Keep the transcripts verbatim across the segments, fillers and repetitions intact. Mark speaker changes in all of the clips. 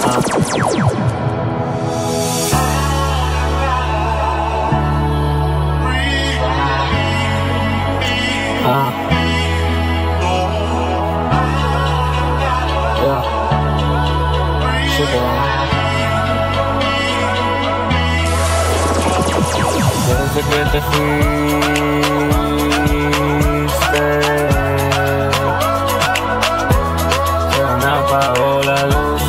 Speaker 1: Ah. Yeah. Shit, desde que te fuiste, se me apagó la luz.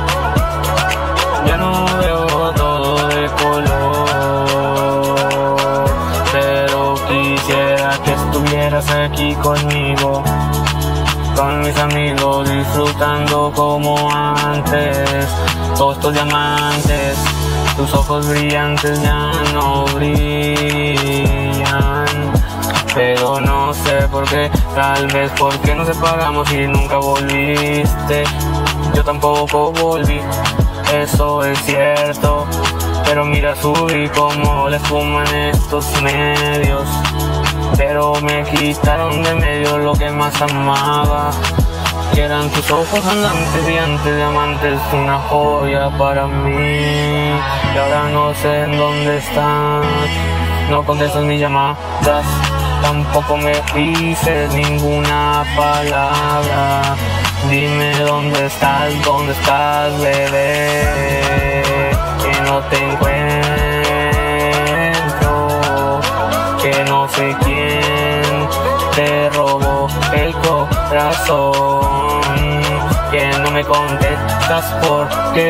Speaker 1: Ya no veo todo de color, pero quisiera que estuvieras aquí conmigo, con mis amigos, disfrutando como antes. Todos estos diamantes, tus ojos brillantes ya no brillan, pero no sé por qué, tal vez porque nos separamos y nunca volviste. Yo tampoco volví, eso es cierto, pero mira, subí como la espuma en estos medios, pero me quitaron de medio lo que más amaba, que eran tus ojos andantes, brillantes, diamantes, una joya para mí. Y ahora no sé en dónde estás, no contestas mis llamadas, tampoco me dices ninguna palabra. Dime dónde estás, dónde estás, bebé, que no te encuentro, que no sé quién te robó el corazón, que no me contestas por qué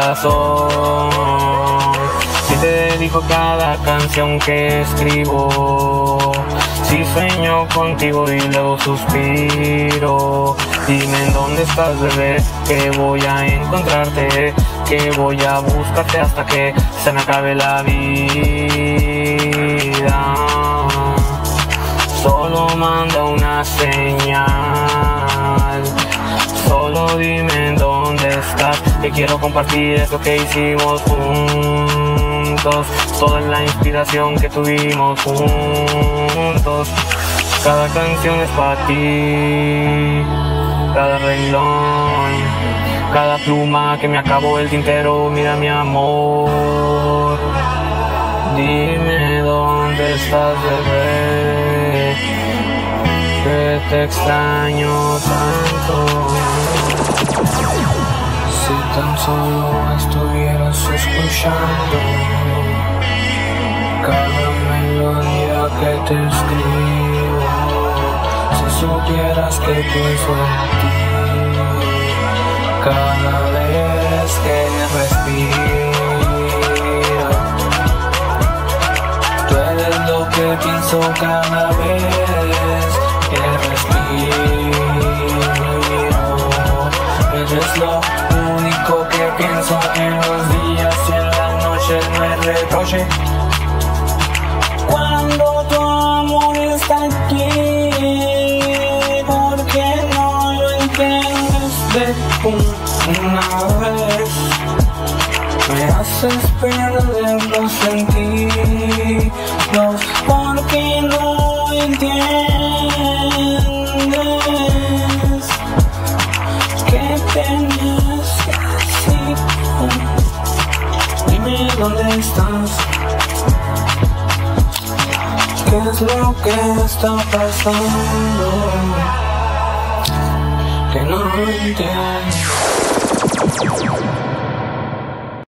Speaker 1: razón. Si te dedico cada canción que escribo, si sueño contigo y luego suspiro. Dime en dónde estás, bebé, que voy a encontrarte, que voy a buscarte hasta que se me acabe la vida. Solo manda una señal, solo dime en dónde estás, que quiero compartir eso que hicimos juntos, toda la inspiración que tuvimos juntos. Cada canción es para ti, cada renglón, cada pluma que me acabó el tintero. Mira mi amor, dime dónde estás, bebé, que te extraño tanto. Si tan solo estuvieras escuchando cada melodía que te escribo, si supieras que pienso en ti cada vez que respiro. Tú eres lo que pienso cada vez que respiro. Eres lo único que pienso en los días y en las noches. No es reproche cuando tu amor está aquí, porque no lo entiendes de una vez. Me haces perderlo sentidos, porque no entiendes que tenías que decir. Dime dónde estás, qué es lo que está pasando, que no entiendo.